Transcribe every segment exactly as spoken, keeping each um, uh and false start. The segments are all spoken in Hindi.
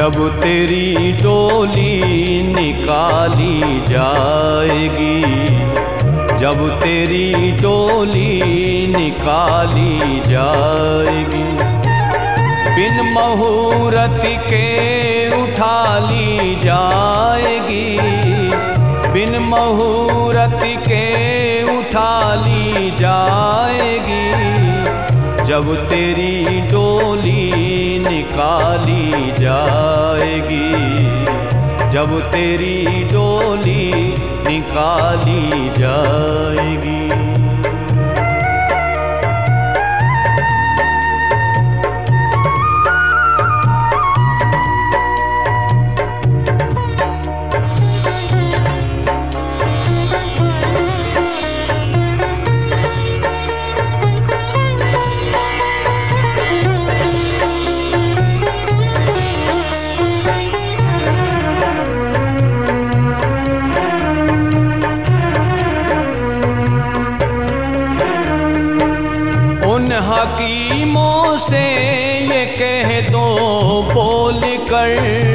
जब तेरी डोली निकाली जाएगी, जब तेरी डोली निकाली जाएगी, बिन मुहूर्त के उठा ली जाएगी, बिन मुहूर्त के उठा ली जाएगी, जब तेरी डोली निकाली जाएगी, जब तेरी डोली निकाली जाएगी। हकीमों से ये कह दो बोल कर,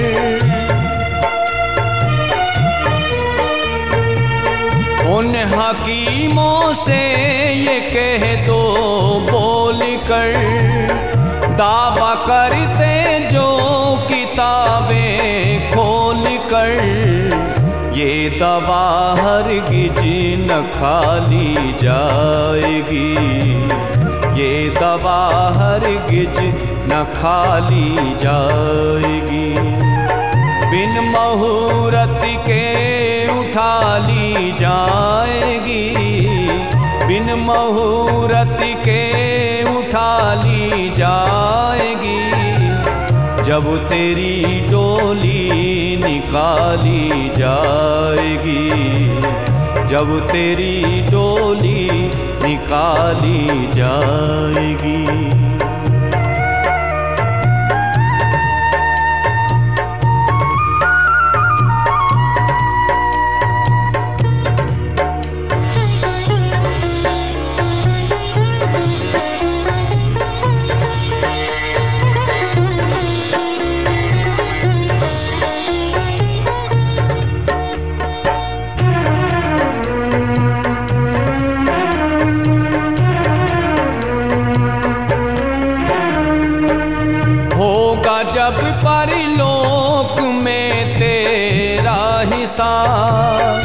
उन हकीमों से ये कह दो बोल कर, दावा करते जो किताबें खोल कर, ये दवा हरगिज न खाली जाएगी, ये दवा हरगिज न खाली जाएगी, बिन मुहूर्त के उठा ली जाएगी, बिन मुहूर्त के उठा ली जाएगी, जब तेरी डोली निकाली जाएगी, जब तेरी डोली निकाली जाएगी। जब परलोक में तेरा हिसाब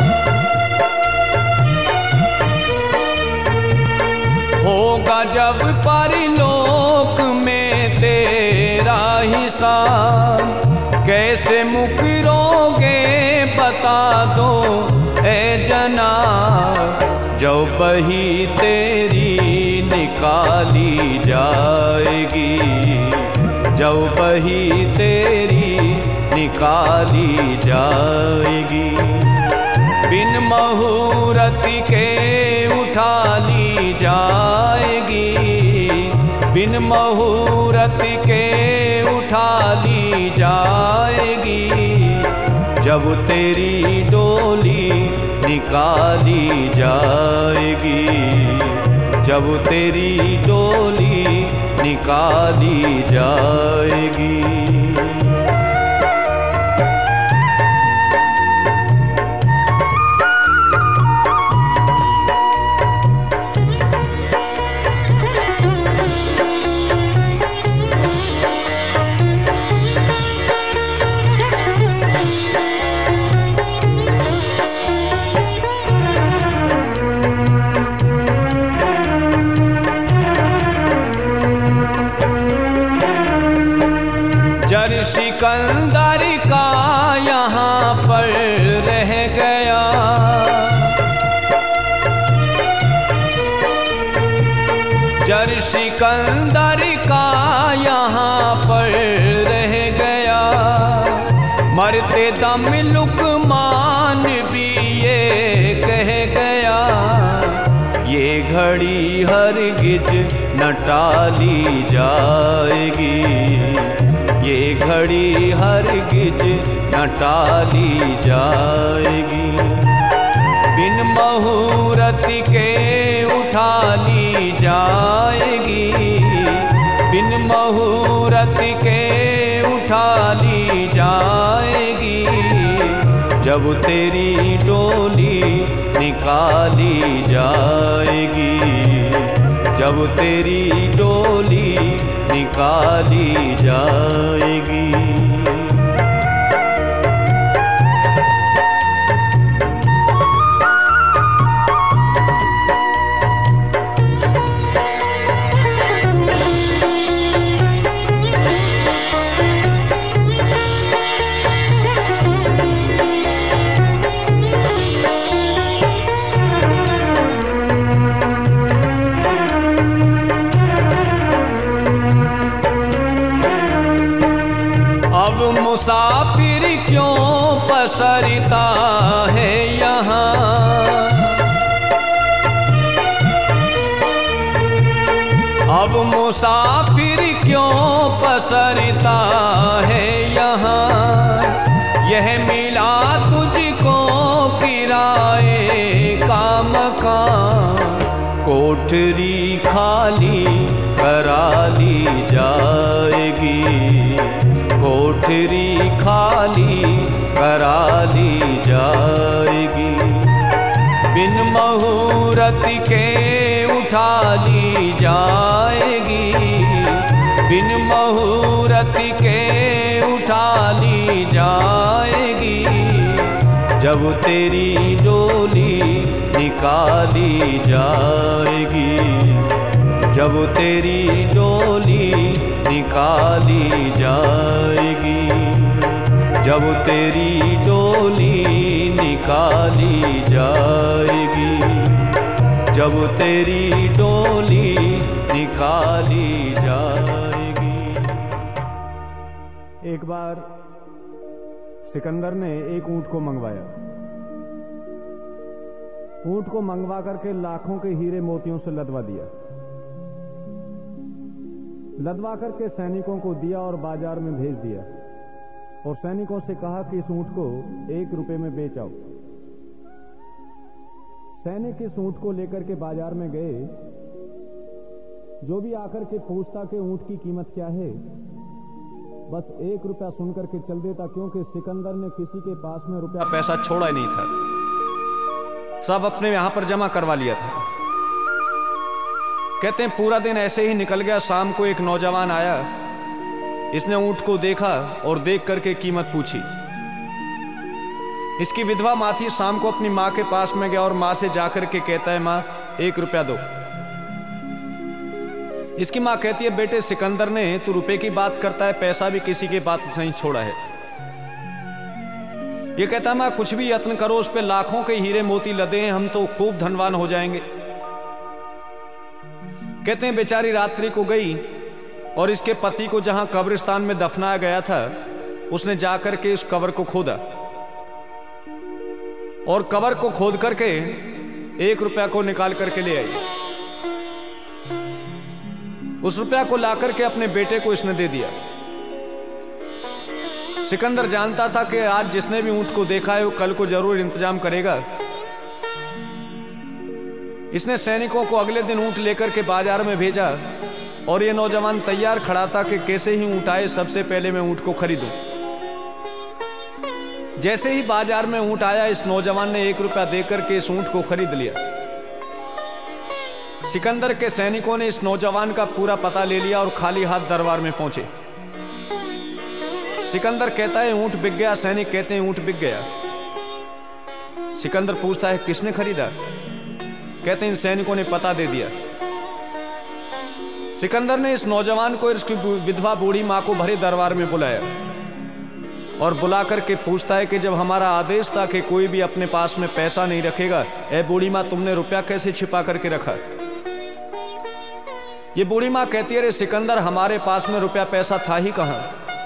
होगा, जब परलोक में तेरा हिसाब, कैसे मुकरोगे बता दो ए जनाब, जो बही तेरी निकाली जाएगी, जब बही तेरी निकाली जाएगी, बिन मुहूर्त के उठा ली जाएगी, बिन मुहूर्त के उठा ली जाएगी, जब तेरी डोली निकाली जाएगी, जब तेरी डोली निकाली जाएगी। सिकंदर का यहाँ पर रह गया, जर सिकंदर का यहाँ पर रह गया, मरते दम लुकमान भी ये कह गया, ये घड़ी हरगिज न टाली जाएगी, ये घड़ी हरगिज न टाली जाएगी, बिन मुहूर्त के उठा ली जाएगी, बिन मुहूर्त के उठा ली जा जब तेरी डोली निकाली जाएगी, जब तेरी डोली निकाली जाएगी। मुसाफिर क्यों पसरता है यहाँ, अब मुसाफिर क्यों पसरता है यहाँ। यह मिला तुझको किराए का मकान, कोठरी खाली करा ली जाएगी, कोठरी खाली करा ली जाएगी। बिन मुहूर्त के उठा ली जाएगी, बिन मुहूर्त के उठा ली जाएगी। जब तेरी डोली निकाली जाएगी, जब तेरी डोली निकाली जाएगी, जब तेरी डोली निकाली जाएगी, जब तेरी डोली निकाली जाएगी। एक बार सिकंदर ने एक ऊंट को मंगवाया। ऊंट को मंगवा करके लाखों के हीरे मोतियों से लदवा दिया, लदवा करके सैनिकों को दिया और बाजार में भेज दिया और सैनिकों से कहा कि इस ऊंट को एक रुपए में बेच आओ। सैनिक इस ऊंट को लेकर के बाजार में गए। जो भी आकर के पूछता कि ऊंट की कीमत क्या है, बस एक रुपया सुनकर के चल देता, क्योंकि सिकंदर ने किसी के पास में रुपया पैसा छोड़ा ही नहीं था, सब अपने यहां पर जमा करवा लिया था। कहते हैं पूरा दिन ऐसे ही निकल गया। शाम को एक नौजवान आया, इसने ऊंट को देखा और देख करके कीमत पूछी। इसकी विधवा मां थी। शाम को अपनी मां के पास में गया और मां से जाकर के कहता है, मां एक रुपया दो। इसकी मां कहती है, बेटे सिकंदर ने तू रुपए की बात करता है, पैसा भी किसी की बात नहीं छोड़ा है। ये कहता है, मां कुछ भी यत्न करो, उस पे लाखों के हीरे मोती लदे हैं, हम तो खूब धनवान हो जाएंगे। कहते हैं बेचारी रात्रि को गई और इसके पति को जहां कब्रिस्तान में दफनाया गया था, उसने जाकर के उस कब्र को खोदा और कब्र को खोद करके एक रुपया को निकाल करके ले आई। उस रुपया को लाकर के अपने बेटे को इसने दे दिया। सिकंदर जानता था कि आज जिसने भी ऊंट को देखा है वो कल को जरूर इंतजाम करेगा। इसने सैनिकों को अगले दिन ऊंट लेकर के बाजार में भेजा और ये नौजवान तैयार खड़ा था कि कैसे ही ऊंट आए सबसे पहले मैं ऊंट को खरीदूं। जैसे ही बाजार में ऊंट आया, इस नौजवान ने एक रुपया देकर के इस ऊंट को खरीद लिया। सिकंदर के सैनिकों ने इस नौजवान का पूरा पता ले लिया और खाली हाथ दरबार में पहुंचे। सिकंदर कहता है ऊंट बिक गया। सैनिक कहते हैं ऊंट बिक गया। सिकंदर पूछता है किसने खरीदा? कहते हैं इन सैनिकों ने पता दे दिया। सिकंदर ने इस नौजवान को इसकी विधवा बूढ़ी मां को भरे दरबार में बुलाया और बुला करके पूछता है कि जब हमारा आदेश था कि कोई भी अपने पास में पैसा नहीं रखेगा, ए बूढ़ी मां तुमने रुपया कैसे छिपा करके रखा? ये बूढ़ी मां कहती है, अरे सिकंदर हमारे पास में रुपया पैसा था ही कहां।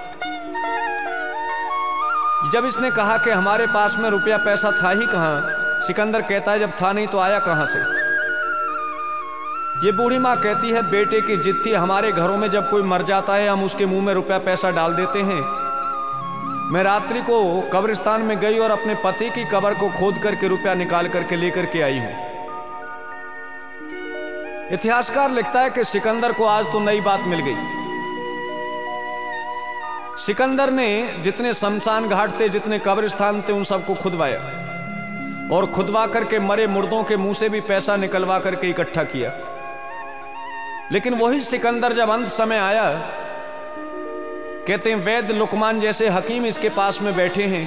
जब इसने कहा कि हमारे पास में रुपया पैसा था ही कहां, सिकंदर कहता है जब था नहीं तो आया कहां से? ये बूढ़ी मां कहती है बेटे की जिद थी, हमारे घरों में जब कोई मर जाता है हम उसके मुंह में रुपया पैसा डाल देते हैं। मैं रात्रि को कब्रिस्तान में गई और अपने पति की कब्र को खोद करके रुपया निकाल करके लेकर के आई हूं। इतिहासकार लिखता है कि सिकंदर को आज तो नई बात मिल गई। सिकंदर ने जितने शमशान घाट थे, जितने कब्रिस्तान थे, उन सबको खुदवाया और खुदवा करके मरे मुर्दों के मुंह से भी पैसा निकलवा करके इकट्ठा किया। लेकिन वही सिकंदर जब अंत समय आया, कहते हैं वैद्य लुकमान जैसे हकीम इसके पास में बैठे हैं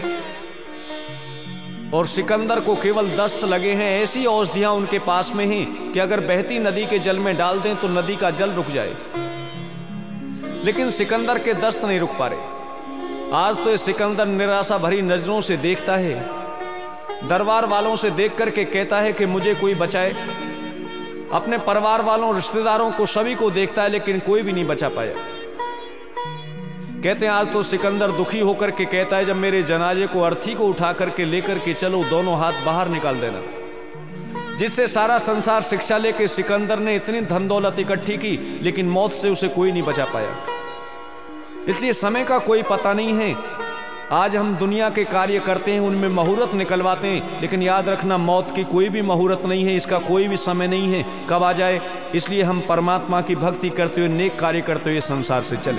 और सिकंदर को केवल दस्त लगे हैं। ऐसी औषधियां उनके पास में हैं कि अगर बहती नदी के जल में डाल दें तो नदी का जल रुक जाए, लेकिन सिकंदर के दस्त नहीं रुक पा रहे। आज तो ये सिकंदर निराशा भरी नजरों से देखता है, दरबार वालों से देख करके कहता है कि मुझे कोई बचाए। अपने परिवार वालों, रिश्तेदारों को, सभी को देखता है, लेकिन कोई भी नहीं बचा पाया। कहते हैं आज तो सिकंदर दुखी होकर के कहता है, जब मेरे जनाजे को अर्थी को उठा करके लेकर के चलो, दोनों हाथ बाहर निकाल देना। जिससे सारा संसार शिक्षा लेके सिकंदर ने इतनी धन दौलत इकट्ठी की, लेकिन मौत से उसे कोई नहीं बचा पाया। इसलिए समय का कोई पता नहीं है। आज हम दुनिया के कार्य करते हैं, उनमें मुहूर्त निकलवाते हैं, लेकिन याद रखना मौत की कोई भी मुहूर्त नहीं है, इसका कोई भी समय नहीं है कब आ जाए। इसलिए हम परमात्मा की भक्ति करते हुए, नेक कार्य करते हुए संसार से चले।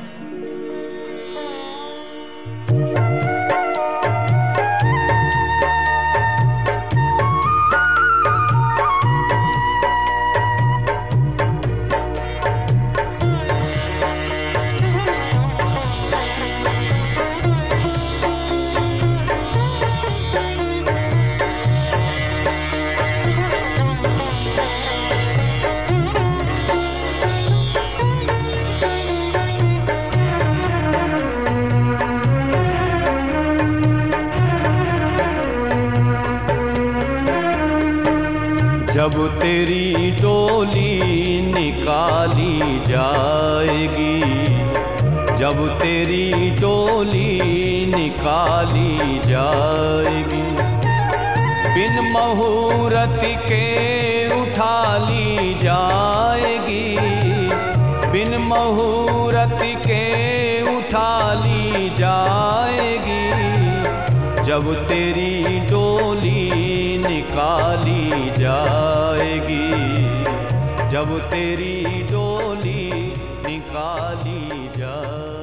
जब तेरी डोली निकाली जाएगी, जब तेरी डोली निकाली जाएगी, बिन मुहूर्त के उठा ली जाएगी, बिन मुहूर्त के उठा ली जाएगी। जब तेरी डोली निकाली जाएगी, जब तेरी डोली निकाली जाएगी।